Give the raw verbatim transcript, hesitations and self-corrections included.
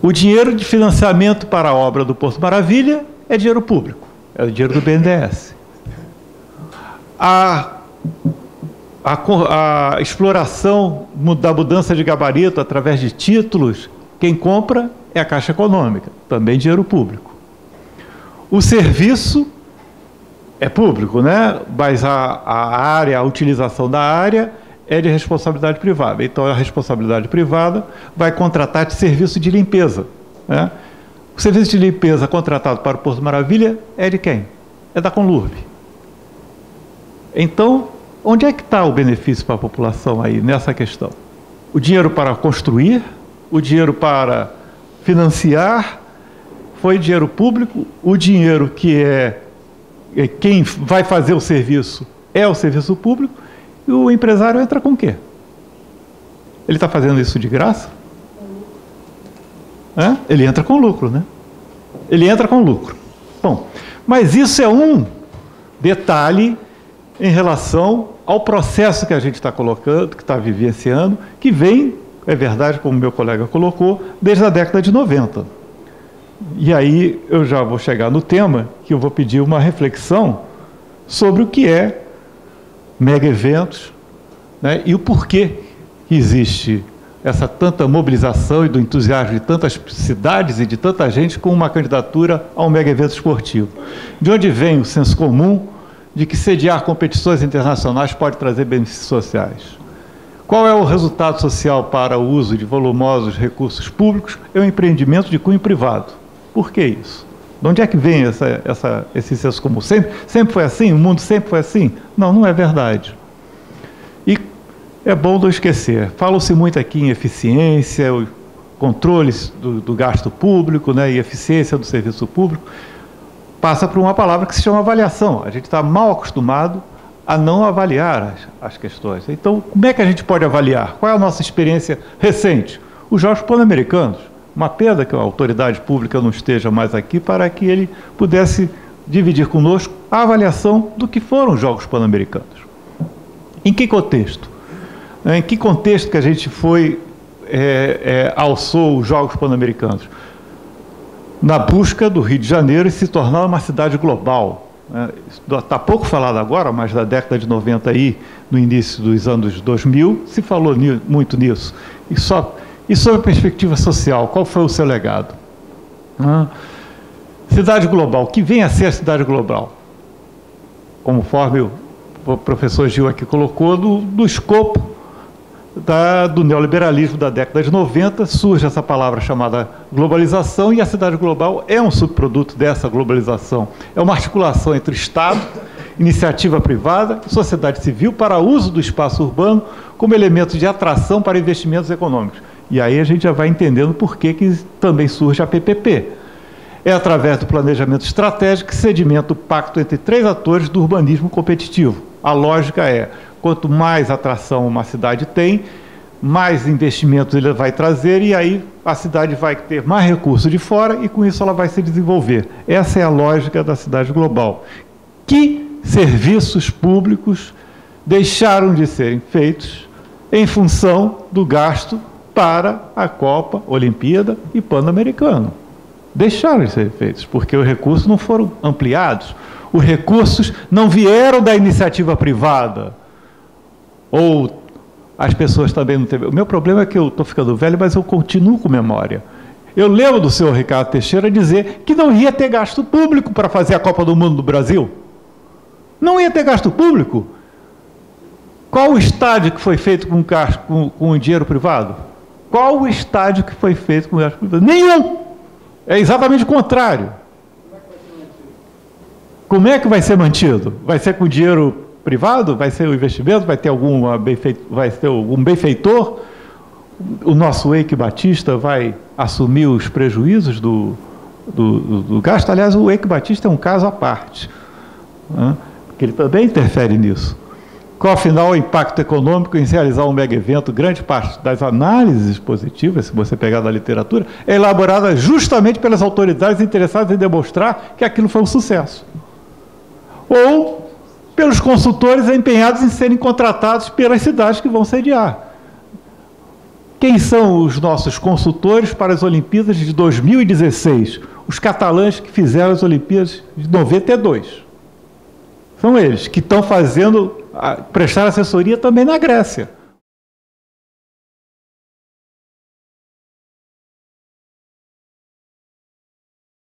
O dinheiro de financiamento para a obra do Porto Maravilha é dinheiro público, é o dinheiro do B N D E S. A, a, a exploração da mudança de gabarito através de títulos, quem compra é a Caixa Econômica, também dinheiro público. O serviço é público, né? Mas a, a área, a utilização da área é de responsabilidade privada. Então, a responsabilidade privada vai contratar de serviço de limpeza, né? O serviço de limpeza contratado para o Porto Maravilha é de quem? É da Conlurb. Então, onde é que está o benefício para a população aí nessa questão? O dinheiro para construir, o dinheiro para financiar, foi dinheiro público, o dinheiro que é, é quem vai fazer o serviço é o serviço público, e o empresário entra com o quê? Ele está fazendo isso de graça? É? Ele entra com lucro, né? Ele entra com lucro. Bom, mas isso é um detalhe em relação ao processo que a gente está colocando, que está vivenciando, que vem, é verdade, como meu colega colocou, desde a década de noventa. E aí eu já vou chegar no tema, que eu vou pedir uma reflexão sobre o que é mega eventos, né, e o porquê que existe essa tanta mobilização e do entusiasmo de tantas cidades e de tanta gente com uma candidatura a um mega evento esportivo. De onde vem o senso comum de que sediar competições internacionais pode trazer benefícios sociais? Qual é o resultado social para o uso de volumosos recursos públicos? É um empreendimento de cunho privado. Por que isso? De onde é que vem essa, essa, esse senso comum? Sempre, sempre foi assim? O mundo sempre foi assim? Não, não é verdade. E é bom não esquecer. Fala-se muito aqui em eficiência, o controle do, do gasto público, né, e eficiência do serviço público. Passa por uma palavra que se chama avaliação. A gente está mal acostumado a não avaliar as, as questões. Então, como é que a gente pode avaliar? Qual é a nossa experiência recente? Os Jogos Pan-Americanos. Uma pena que a autoridade pública não esteja mais aqui para que ele pudesse dividir conosco a avaliação do que foram os Jogos Pan-Americanos. Em que contexto? Em que contexto que a gente foi, é, é, alçou os Jogos Pan-Americanos? Na busca do Rio de Janeiro e se tornar uma cidade global. Está pouco falado agora, mas na década de noventa aí, no início dos anos dois mil, se falou ni muito nisso. E, só, e sobre a perspectiva social, qual foi o seu legado? Ah, cidade global, que vem a ser a cidade global? Conforme o, o professor Gil aqui colocou, do, do escopo Da, do neoliberalismo da década de noventa, surge essa palavra chamada globalização, e a cidade global é um subproduto dessa globalização. É uma articulação entre Estado, iniciativa privada e sociedade civil para uso do espaço urbano como elemento de atração para investimentos econômicos. E aí a gente já vai entendendo por que, que também surge a P P P. É através do planejamento estratégico que sedimenta o pacto entre três atores do urbanismo competitivo. A lógica é: quanto mais atração uma cidade tem, mais investimentos ele vai trazer, e aí a cidade vai ter mais recursos de fora e com isso ela vai se desenvolver. Essa é a lógica da cidade global. Que serviços públicos deixaram de serem feitos em função do gasto para a Copa, Olimpíada e Pan-Americano? Deixaram de ser feitos, porque os recursos não foram ampliados. Os recursos não vieram da iniciativa privada. Ou as pessoas também não teve. O meu problema é que eu estou ficando velho, mas eu continuo com memória. Eu lembro do senhor Ricardo Teixeira dizer que não ia ter gasto público para fazer a Copa do Mundo do Brasil. Não ia ter gasto público. Qual o estádio que foi feito com, com, com dinheiro privado? Qual o estádio que foi feito com gasto privado? Nenhum! É exatamente o contrário. Como é que vai ser mantido? Vai ser com dinheiro privado? Vai ser o investimento? Vai ter algum benfeitor? Vai ter algum benfeitor? O nosso Eike Batista vai assumir os prejuízos do, do, do, do gasto? Aliás, o Eike Batista é um caso à parte, né? Porque ele também interfere nisso. Qual, afinal, o impacto econômico em realizar um mega evento? Grande parte das análises positivas, se você pegar da literatura, é elaborada justamente pelas autoridades interessadas em demonstrar que aquilo foi um sucesso. Ou pelos consultores empenhados em serem contratados pelas cidades que vão sediar. Quem são os nossos consultores para as Olimpíadas de dois mil e dezesseis? Os catalães que fizeram as Olimpíadas de noventa e dois. São eles que estão fazendo, prestar assessoria também na Grécia.